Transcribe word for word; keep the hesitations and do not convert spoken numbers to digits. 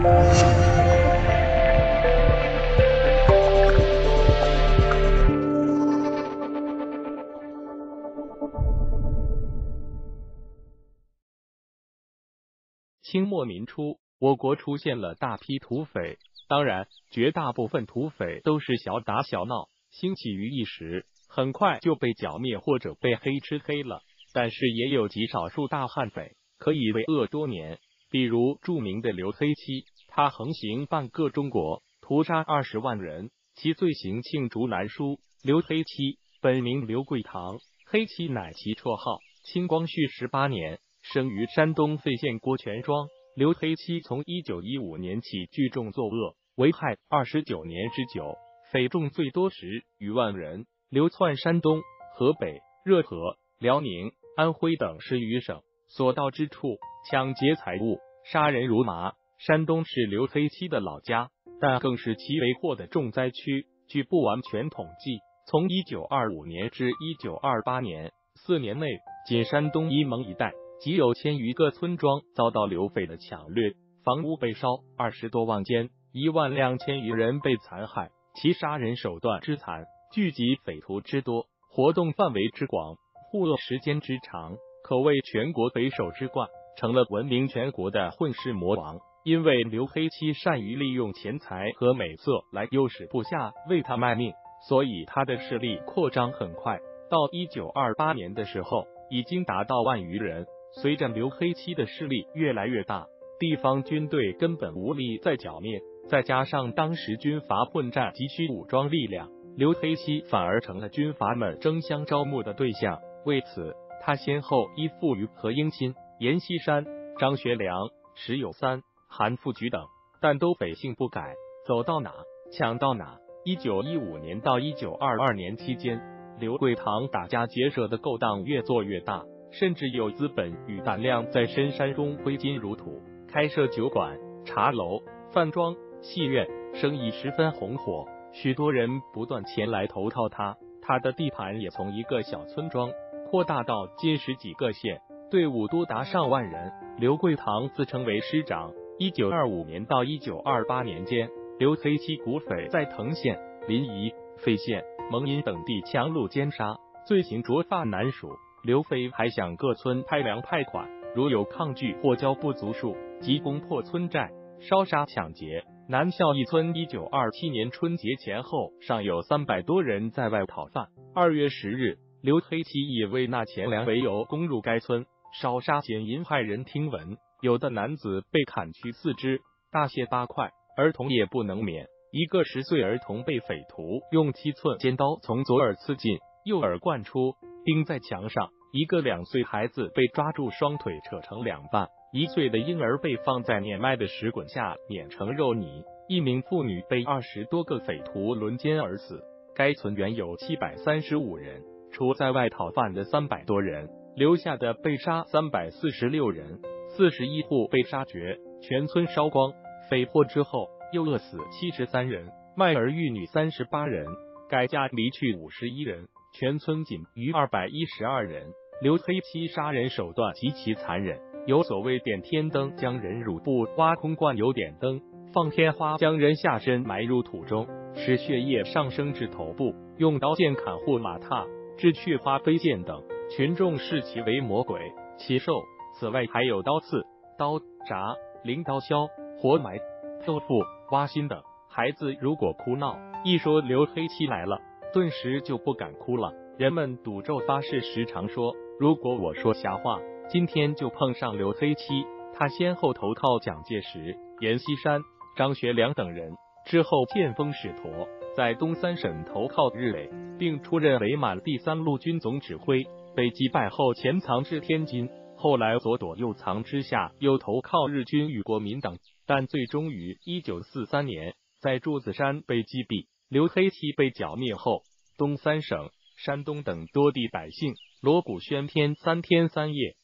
清末民初，我国出现了大批土匪，当然，绝大部分土匪都是小打小闹，兴起于一时，很快就被剿灭或者被黑吃黑了。但是也有极少数大悍匪可以为恶多年，比如著名的刘黑七，他横行半个中国，屠杀二十万人，其罪行罄竹难书。刘黑七本名刘贵堂，黑七乃其绰号。清光绪十八年，生于山东费县郭全庄。刘黑七从一九一五年起聚众作恶，为害二十九年之久，匪众最多时逾万人，流窜山东、河北、热河、辽宁、安徽等十余省，所到之处抢劫财物，杀人如麻。山东是刘黑七的老家，但更是其为祸的重灾区。据不完全统计，从一九二五年至一九二八年四年内，仅山东沂蒙一带即有千余个村庄遭到刘匪的抢掠，房屋被烧二十多万间，一万两千余人被残害。其杀人手段之残，聚集匪徒之多，活动范围之广，护恶时间之长，可谓全国匪首之冠，成了闻名全国的混世魔王。因为刘黑七善于利用钱财和美色来诱使部下为他卖命，所以他的势力扩张很快。到一九二八年的时候，已经达到万余人。随着刘黑七的势力越来越大，地方军队根本无力再剿灭，再加上当时军阀混战急需武装力量，刘黑七反而成了军阀们争相招募的对象。为此，他先后依附于何应钦、阎锡山、张学良、石友三、韩复榘等，但都匪性不改，走到哪抢到哪。一九一五年到一九二二年期间，刘贵堂打家劫舍的勾当越做越大，甚至有资本与胆量在深山中挥金如土，开设酒馆、茶楼、饭庄、戏院，生意十分红火，许多人不断前来投靠他。他的地盘也从一个小村庄扩大到近十几个县，队伍多达上万人。刘贵堂自称为师长。一九二五年到一九二八年间，刘黑七股匪在藤县、临沂、费县、蒙阴等地强掳奸杀，罪行卓发难数。刘匪还向各村派粮派款，如有抗拒或交不足数，即攻破村寨，烧杀抢劫。南孝一村一九二七年春节前后尚有三百多人在外讨饭。二月十日，刘黑七以为纳钱粮为由攻入该村，烧杀捡银骇人听闻，有的男子被砍去四肢，大卸八块，儿童也不能免。一个十岁儿童被匪徒用七寸尖刀从左耳刺进，右耳贯出，钉在墙上。一个两岁孩子被抓住双腿扯成两半，一岁的婴儿被放在碾麦的石滚下碾成肉泥，一名妇女被二十多个匪徒轮奸而死。该村原有七百三十五人，除在外讨饭的三百多人，留下的被杀三百四十六人，四十一户被杀绝，全村烧光。匪破之后，又饿死七十三人，卖儿育女三十八人，改嫁离去五十一人，全村仅余二百一十二人。刘黑七杀人手段极其残忍，有所谓点天灯，将人乳部挖空灌油点灯；放天花，将人下身埋入土中，使血液上升至头部；用刀剑砍或马踏，致去花飞溅等。群众视其为魔鬼、奇兽。此外还有刀刺、刀铡、拎刀削、活埋、豆腐、挖心等。孩子如果哭闹，一说刘黑七来了，顿时就不敢哭了。人们赌咒发誓时常说，如果我说瞎话，今天就碰上刘黑七。他先后投靠蒋介石、阎锡山、张学良等人，之后见风使舵，在东三省投靠日伪，并出任伪满第三路军总指挥。被击败后潜藏至天津，后来左躲右藏之下，又投靠日军与国民党，但最终于一九四三年在柱子山被击毙。刘黑七被剿灭后，东三省、山东等多地百姓锣鼓喧天三天三夜，